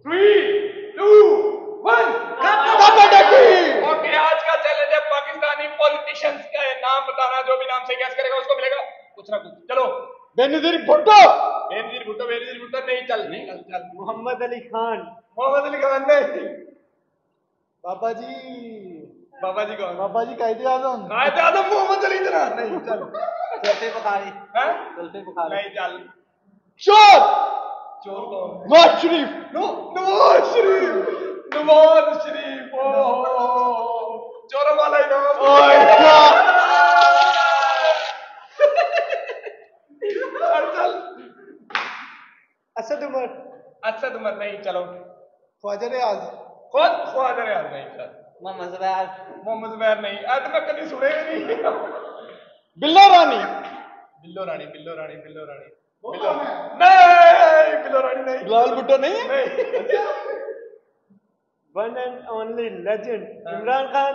3, 2, 1 okay, आज का challenge है पाकिस्तानी पॉलिटिशियंस का नाम बताना, जो भी नाम से गैस करेगा उसको मिलेगा कुछ ना कुछ। चलो, बेनजीर भुट्टो। बेनजीर भुट्टो नहीं, चल नहीं, चल। मोहम्मद अली खान। मोहम्मद अली खान नहीं। बाबा जी कौन? बाबा जी कायदे आजम। कायदे आजम मोहम्मद अली जना नहीं, चल। जुल्फे बुखारी। हैं? जुल्फे बुखारी नहीं, चल। चोर कौन? नवाज शरीफ। नवाज शरीफ। ओह, चोरों वाला इनाम। चल। असद उमर नहीं, चलो। ख्वाजा रियाज। ख्वाजा रियाज नहीं, चल। मोहम्मद जुबैर नहीं, आज मैं कभी सुने ही नहीं। बिल्लो रानी। बिल्लो रानी नहीं, बिल्लो रानी नहीं। बिलावल भुट्टो नहीं है। नहीं। One and only legend Imran Khan.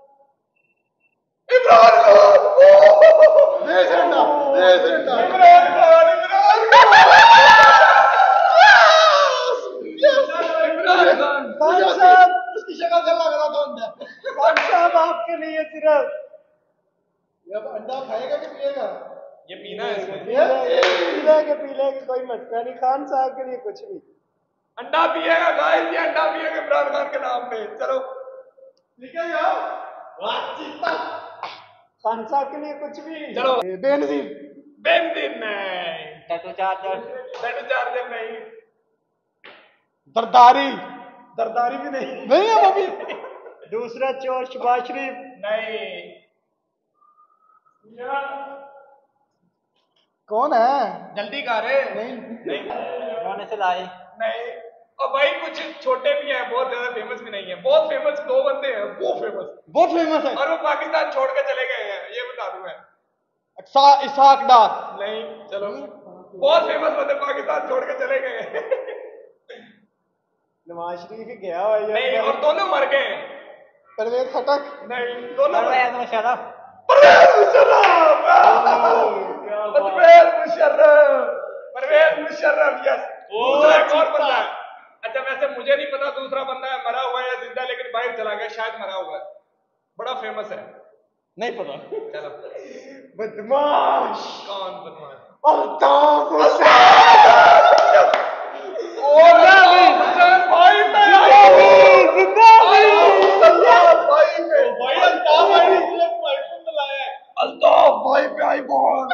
उसकी शक्ल से लग रहा था अंदर। खान साहब आपके लिए सिर्फ ये अंडा खाएगा कि पिएगा? ये पीना है इसमें। पीले के कोई मसला नहीं, खान साहब के लिए कुछ भी। अंडा पिएगा गाइस, ये अंडा पिएगा इमरान खान के नाम पे। चलो ठीक है यार, खान साहब के लिए कुछ भी। चलो। बेनजीर नहीं। टैटू चार्जर नहीं। दरदारी भी नहीं है अभी। दूसरा चोर शहबाज शरीफ नहीं। कौन है? जल्दी कर। नहीं। रोने से लाए नहीं। और भाई कुछ छोटे भी हैं, बहुत ज्यादा फेमस भी नहीं है। बहुत फेमस 2 बंदे हैं, बहुत फेमस है और वो पाकिस्तान छोड़ के चले गए हैं, ये बता दूं मैं। इसाक डार नहीं, चलो। बहुत फेमस बंदे पाकिस्तान छोड़ के चले गए हैं। नवाज शरीफ ही गया हुआ है। नहीं, और दोनों मर गए हैं। परवेज खटक नहीं, दोनों परवेज मुशर्रफ। यस। दूसरा एक और बंदा है। अच्छा, वैसे मुझे नहीं पता दूसरा बंदा है मरा हुआ है या जिंदा, लेकिन बाहर चला गया, शायद मरा हुआ है। बड़ा फेमस है। नहीं पता। चलो। बदमाश। कौन बदमाश? अल्ताफ हुसैन। अल्ताफ भाई पे आई बॉल।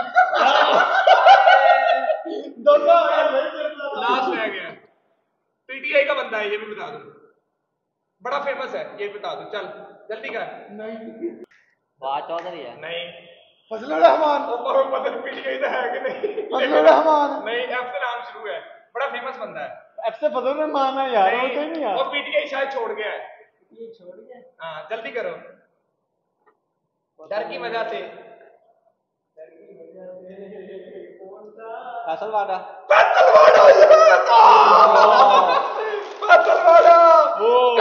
लास्ट रह गया। पीटीआई का बंदा है, ये भी बता दूं। बड़ा फेमस है, ये बता दूं। चल जल्दी कर। नहीं। वाह, चौधरी है। नहीं। फजलुर रहमान। पीटीआई तो है कि नहीं? फजलुर रहमान। नहीं, एफ से नाम शुरू है। बड़ा फेमस बंदा है। एफ से फजलुर रहमान है यार। नहीं यार, वो पीटीआई शायद छोड़ गया है। हाँ, जल्दी करो। डर की वजह से। फैसलवाड़ा।